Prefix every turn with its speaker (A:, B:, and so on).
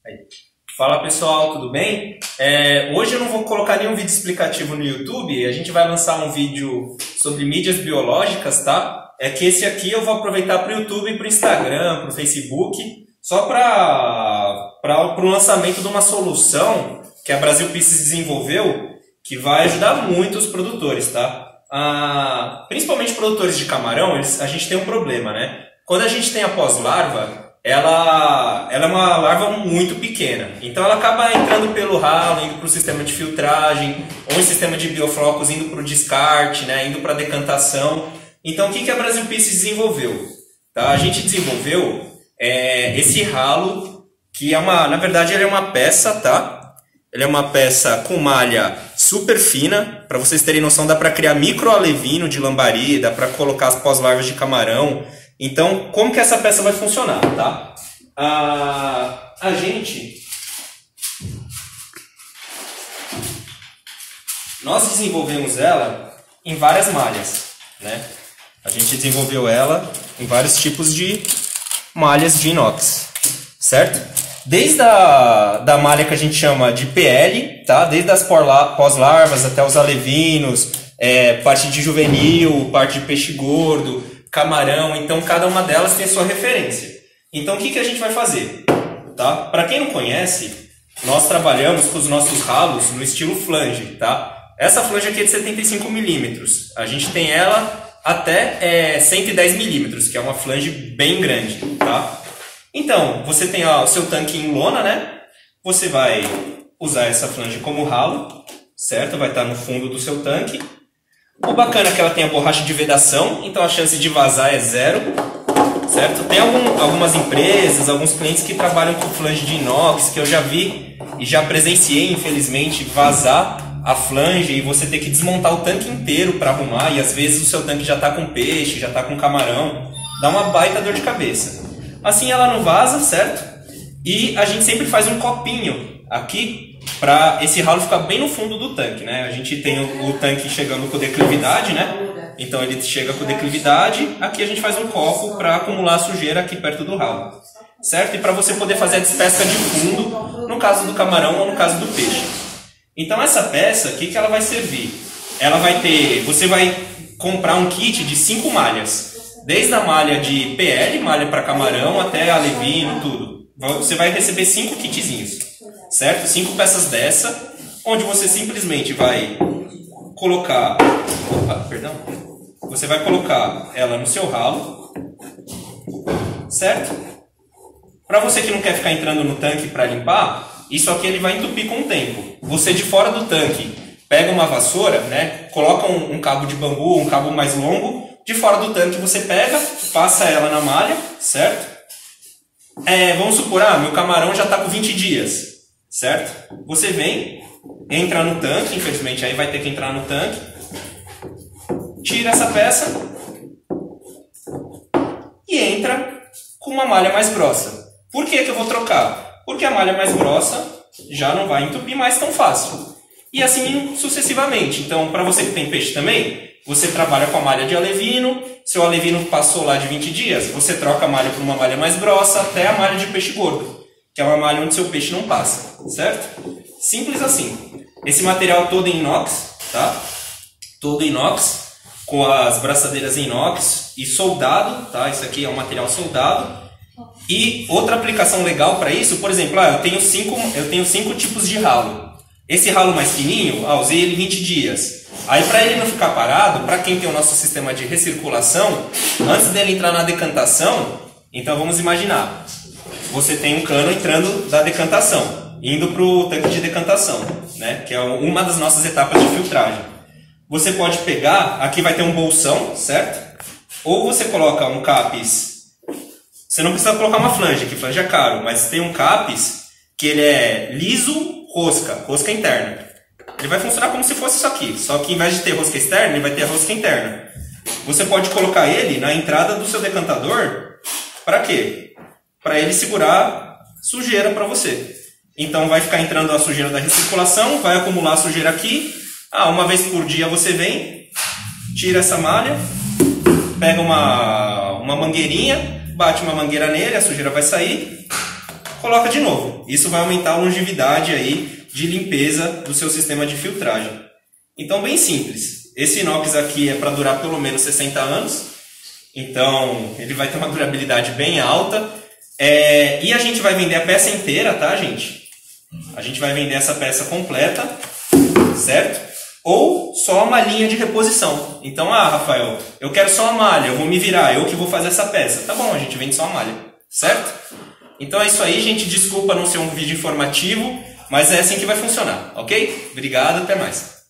A: Aí. Fala pessoal, tudo bem? Hoje eu não vou colocar nenhum vídeo explicativo no YouTube, a gente vai lançar um vídeo sobre mídias biológicas, tá? É que esse aqui eu vou aproveitar para o YouTube, para o Instagram, para o Facebook, só para o lançamento de uma solução que a Brasil Pisces desenvolveu, que vai ajudar muito os produtores, tá? Principalmente produtores de camarão, a gente tem um problema, né? Quando a gente tem a pós-larva, ela é uma larva muito pequena, então ela acaba entrando pelo ralo, indo para o sistema de filtragem, ou em sistema de bioflocos, indo para o descarte, né, indo para a decantação. Então o que a Brasil Pisces desenvolveu? Tá? A gente desenvolveu esse ralo, que na verdade ele é uma peça, tá? Ele é uma peça com malha super fina, para vocês terem noção, dá para criar micro alevino de lambari, dá para colocar as pós-larvas de camarão. Então, como que essa peça vai funcionar, tá? Nós desenvolvemos ela em várias malhas, né? A gente desenvolveu ela em vários tipos de malhas de inox, certo? Desde da malha que a gente chama de PL, tá? Desde as pós-larvas até os alevinos, parte de juvenil, parte de peixe gordo, camarão, então cada uma delas tem sua referência. Então o que a gente vai fazer? Tá? Para quem não conhece, nós trabalhamos com os nossos ralos no estilo flange. Tá? Essa flange aqui é de 75 milímetros. A gente tem ela até 110 milímetros, que é uma flange bem grande. Tá? Então, você tem o seu tanque em lona, né? Você vai usar essa flange como ralo, certo? Vai estar no fundo do seu tanque. O bacana é que ela tem a borracha de vedação, então a chance de vazar é zero, certo? Tem algumas empresas, alguns clientes que trabalham com flange de inox, que eu já vi e já presenciei, infelizmente, vazar a flange e você ter que desmontar o tanque inteiro para arrumar, e às vezes o seu tanque já está com peixe, já está com camarão, dá uma baita dor de cabeça. Assim ela não vaza, certo? E a gente sempre faz um copinho aqui, para esse ralo ficar bem no fundo do tanque, né? A gente tem o tanque chegando com declividade, né? Então ele chega com declividade, aqui a gente faz um copo para acumular a sujeira aqui perto do ralo, certo? E para você poder fazer a despesca de fundo, no caso do camarão ou no caso do peixe. Então essa peça, o que ela vai servir? Ela vai ter, você vai comprar um kit de 5 malhas, desde a malha de PL, malha para camarão, até alevino, tudo. Você vai receber 5 kitzinhos, certo? 5 peças dessa, onde você simplesmente vai colocar... Você vai colocar ela no seu ralo, certo? Para você que não quer ficar entrando no tanque para limpar, isso aqui ele vai entupir com o tempo. Você de fora do tanque pega uma vassoura, né? Coloca um cabo de bambu, um cabo mais longo. De fora do tanque você pega, passa ela na malha, certo? Vamos supor, meu camarão já está com 20 dias, certo? Você vem, entra no tanque, infelizmente aí vai ter que entrar no tanque, tira essa peça e entra com uma malha mais grossa. Por que eu vou trocar? Porque a malha mais grossa já não vai entupir mais tão fácil. E assim sucessivamente. Então, para você que tem peixe também, você trabalha com a malha de alevino, seu alevino passou lá de 20 dias, você troca a malha por uma malha mais grossa até a malha de peixe gordo, que é uma malha onde seu peixe não passa, certo? Simples assim. Esse material todo em inox, tá? Todo inox, com as braçadeiras em inox e soldado, tá? Isso aqui é um material soldado. E outra aplicação legal para isso, por exemplo, eu tenho 5 tipos de ralo. Esse ralo mais fininho, usei ele 20 dias. Aí para ele não ficar parado, para quem tem o nosso sistema de recirculação, antes dele entrar na decantação, então vamos imaginar, você tem um cano entrando da decantação, indo para o tanque de decantação, né? Que é uma das nossas etapas de filtragem. Você pode pegar, aqui vai ter um bolsão, certo? Ou você coloca um capes, você não precisa colocar uma flange, que flange é caro, mas tem um capes que ele é liso, rosca interna. Ele vai funcionar como se fosse isso aqui, só que em vez de ter rosca externa, ele vai ter a rosca interna. Você pode colocar ele na entrada do seu decantador, para quê? Para ele segurar sujeira para você. Então vai ficar entrando a sujeira da recirculação, vai acumular a sujeira aqui. Uma vez por dia você vem, tira essa malha, pega uma mangueirinha, bate uma mangueira nele, a sujeira vai sair, coloca de novo. Isso vai aumentar a longevidade aí de limpeza do seu sistema de filtragem. Então, bem simples. Esse inox aqui é para durar pelo menos 60 anos. Então, ele vai ter uma durabilidade bem alta. E a gente vai vender a peça inteira, tá, gente? A gente vai vender essa peça completa, certo? Ou só uma linha de reposição. Então, Rafael, eu quero só a malha, eu vou me virar, eu que vou fazer essa peça. Tá bom, a gente vende só a malha, certo? Então é isso aí, gente. Desculpa não ser um vídeo informativo, mas é assim que vai funcionar, ok? Obrigado, até mais.